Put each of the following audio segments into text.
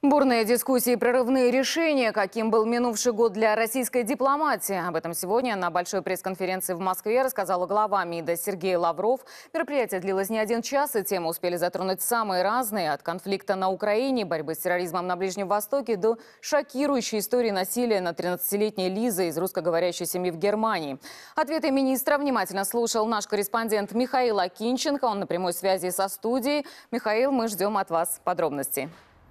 Бурные дискуссии и прорывные решения. Каким был минувший год для российской дипломатии? Об этом сегодня на большой пресс-конференции в Москве рассказал глава МИДа Сергей Лавров. Мероприятие длилось не один час, и темы успели затронуть самые разные. От конфликта на Украине, борьбы с терроризмом на Ближнем Востоке до шокирующей истории насилия над 13-летней Лизой из русскоговорящей семьи в Германии. Ответы министра внимательно слушал наш корреспондент Михаил Акинченко. Он на прямой связи со студией. Михаил, мы ждем от вас подробностей.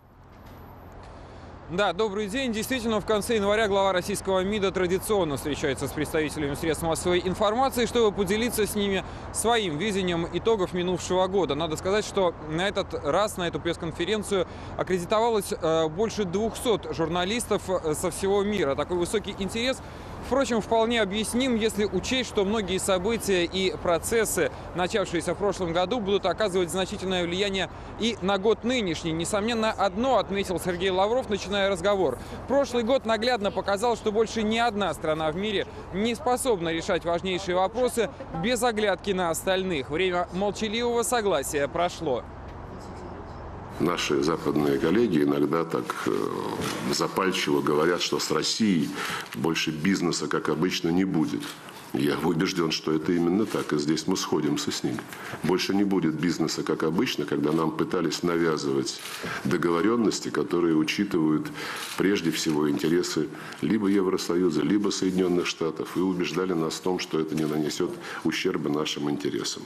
Да, добрый день. Действительно, в конце января глава российского МИДа традиционно встречается с представителями средств массовой информации, чтобы поделиться с ними своим видением итогов минувшего года. Надо сказать, что на этот раз, на эту пресс-конференцию аккредитовалось больше 200 журналистов со всего мира. Такой высокий интерес, впрочем, вполне объясним, если учесть, что многие события и процессы, начавшиеся в прошлом году, будут оказывать значительное влияние и на год нынешний. Несомненно, одно отметил Сергей Лавров, начиная разговор. Прошлый год наглядно показал, что больше ни одна страна в мире не способна решать важнейшие вопросы без оглядки на остальных. Время молчаливого согласия прошло. Наши западные коллеги иногда так запальчиво говорят, что с Россией больше бизнеса, как обычно, не будет. Я убежден, что это именно так, и здесь мы сходимся с ним. Больше не будет бизнеса, как обычно, когда нам пытались навязывать договоренности, которые учитывают прежде всего интересы либо Евросоюза, либо Соединенных Штатов, и убеждали нас в том, что это не нанесет ущерба нашим интересам.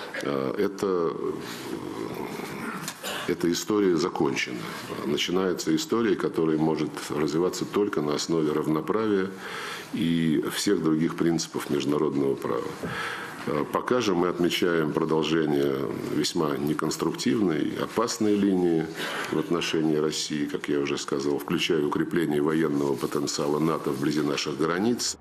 Эта история закончена. Начинается история, которая может развиваться только на основе равноправия и всех других принципов международного права. Пока же мы отмечаем продолжение весьма неконструктивной, опасной линии в отношении России, как я уже сказал, включая укрепление военного потенциала НАТО вблизи наших границ.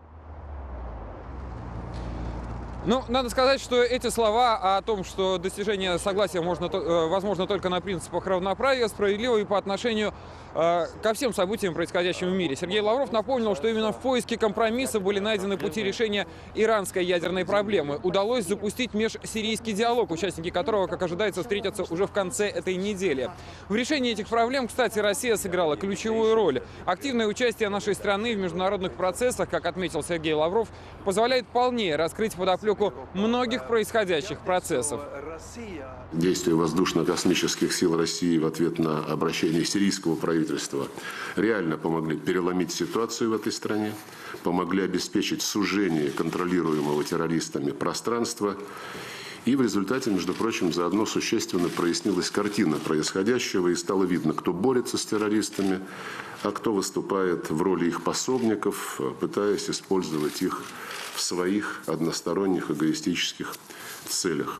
Ну, надо сказать, что эти слова о том, что достижение согласия возможно только на принципах равноправия, справедливо и по отношению ко всем событиям, происходящим в мире. Сергей Лавров напомнил, что именно в поиске компромисса были найдены пути решения иранской ядерной проблемы. Удалось запустить межсирийский диалог, участники которого, как ожидается, встретятся уже в конце этой недели. В решении этих проблем, кстати, Россия сыграла ключевую роль. Активное участие нашей страны в международных процессах, как отметил Сергей Лавров, позволяет полнее раскрыть подоплеку многих происходящих процессов. Действия воздушно-космических сил России в ответ на обращение сирийского правительства реально помогли переломить ситуацию в этой стране, помогли обеспечить сужение контролируемого террористами пространства. И в результате, между прочим, заодно существенно прояснилась картина происходящего, и стало видно, кто борется с террористами, а кто выступает в роли их пособников, пытаясь использовать их в своих односторонних эгоистических целях.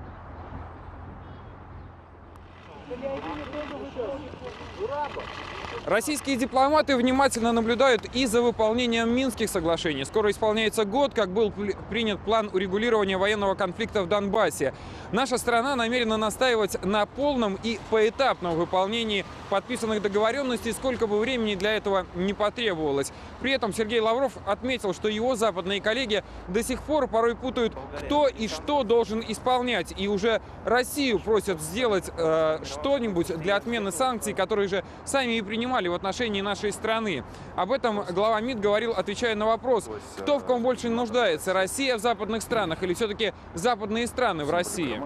Российские дипломаты внимательно наблюдают и за выполнением Минских соглашений. Скоро исполняется год, как был принят план урегулирования военного конфликта в Донбассе. Наша страна намерена настаивать на полном и поэтапном выполнении подписанных договоренностей, сколько бы времени для этого не потребовалось. При этом Сергей Лавров отметил, что его западные коллеги до сих пор порой путают, кто и что должен исполнять. И уже Россию просят сделать что-нибудь для отмены санкций, которые же сами и принимали в отношении нашей страны. Об этом глава МИД говорил, отвечая на вопрос, кто в ком больше нуждается, Россия в западных странах или все-таки западные страны в России.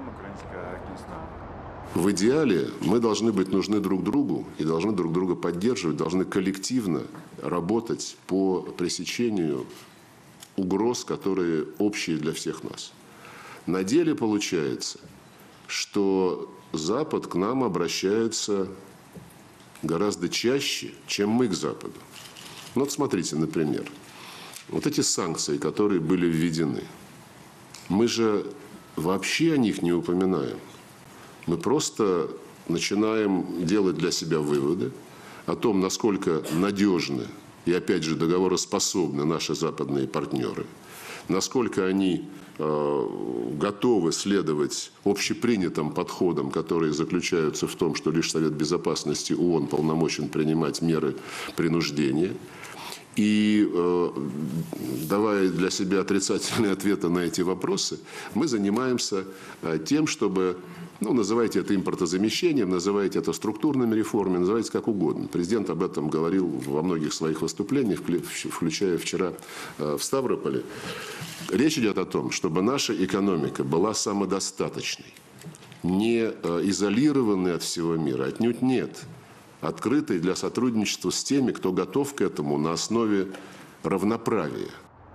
В идеале мы должны быть нужны друг другу и должны друг друга поддерживать, должны коллективно работать по пресечению угроз, которые общие для всех нас. На деле получается, что Запад к нам обращается гораздо чаще, чем мы к Западу. Ну, вот смотрите, например, вот эти санкции, которые были введены, мы же вообще о них не упоминаем. Мы просто начинаем делать для себя выводы о том, насколько надежны и, опять же, договороспособны наши западные партнеры, насколько они готовы следовать общепринятым подходам, которые заключаются в том, что лишь Совет Безопасности ООН полномочен принимать меры принуждения. И давая для себя отрицательные ответы на эти вопросы, мы занимаемся тем, чтобы, называйте это импортозамещением, называйте это структурными реформами, называйте как угодно. Президент об этом говорил во многих своих выступлениях, включая вчера в Ставрополе. Речь идет о том, чтобы наша экономика была самодостаточной, не изолированной от всего мира, отнюдь нет. Открытой для сотрудничества с теми, кто готов к этому на основе равноправия.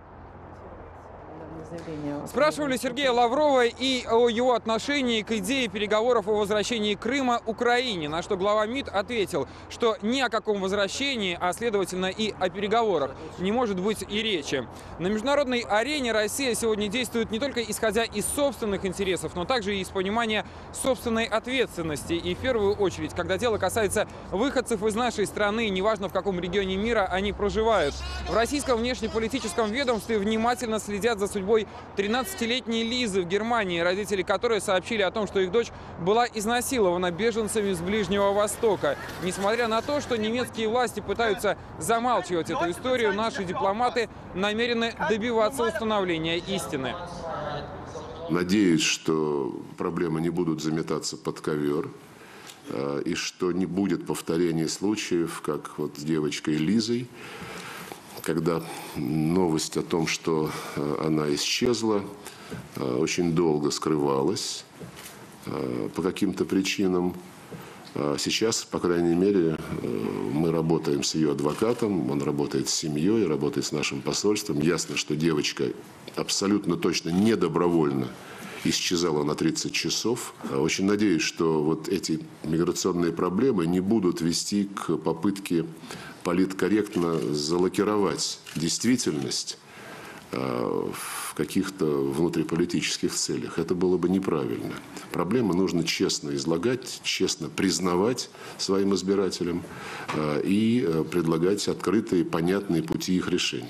Спрашивали Сергея Лаврова и о его отношении к идее переговоров о возвращении Крыма Украине, на что глава МИД ответил, что ни о каком возвращении, а следовательно и о переговорах не может быть и речи. На международной арене Россия сегодня действует не только исходя из собственных интересов, но также и из понимания собственной ответственности. И в первую очередь, когда дело касается выходцев из нашей страны, неважно в каком регионе мира они проживают. В российском внешнеполитическом ведомстве внимательно следят за судьбой 13-летней Лизы в Германии, родители которой сообщили о том, что их дочь была изнасилована беженцами с Ближнего Востока. Несмотря на то, что немецкие власти пытаются замалчивать эту историю, наши дипломаты намерены добиваться установления истины. Надеюсь, что проблемы не будут заметаться под ковер, и что не будет повторения случаев, как вот с девочкой Лизой, когда новость о том, что она исчезла, очень долго скрывалась по каким-то причинам. Сейчас, по крайней мере, мы работаем с ее адвокатом, он работает с семьей, работает с нашим посольством. Ясно, что девочка абсолютно точно не добровольно исчезала на 30 часов. Очень надеюсь, что вот эти миграционные проблемы не будут вести к попытке политкорректно залакировать действительность в каких-то внутриполитических целях. Это было бы неправильно. Проблемы нужно честно излагать, честно признавать своим избирателям и предлагать открытые, понятные пути их решения.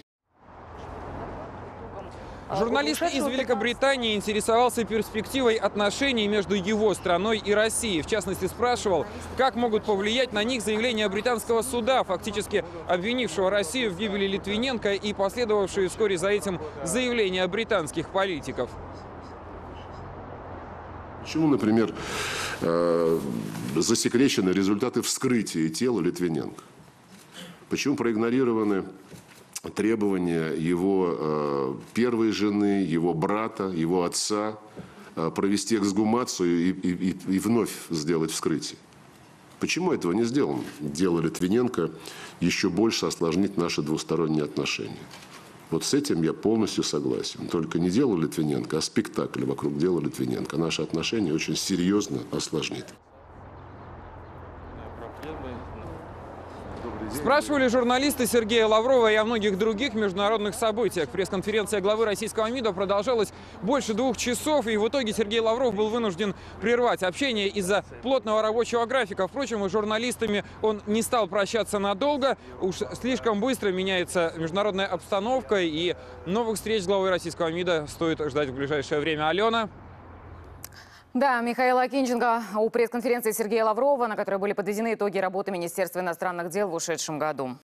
Журналист из Великобритании интересовался перспективой отношений между его страной и Россией. В частности, спрашивал, как могут повлиять на них заявления британского суда, фактически обвинившего Россию в гибели Литвиненко и последовавшие вскоре за этим заявления британских политиков. Почему, например, засекречены результаты вскрытия тела Литвиненко? Почему проигнорированы требования его первой жены, его брата, его отца провести эксгумацию и вновь сделать вскрытие? Почему этого не сделано? Дело Литвиненко еще больше осложнит наши двусторонние отношения. Вот с этим я полностью согласен. Только не дело Литвиненко, а спектакль вокруг дела Литвиненко наши отношения очень серьезно осложнит. Спрашивали журналисты Сергея Лаврова и о многих других международных событиях. Пресс-конференция главы российского МИДа продолжалась больше 2 часов, и в итоге Сергей Лавров был вынужден прервать общение из-за плотного рабочего графика. Впрочем, с журналистами он не стал прощаться надолго. Уж слишком быстро меняется международная обстановка, и новых встреч с главой российского МИДа стоит ждать в ближайшее время. Алена? Да, Михаил Акинченко у пресс-конференции Сергея Лаврова, на которой были подведены итоги работы Министерства иностранных дел в ушедшем году.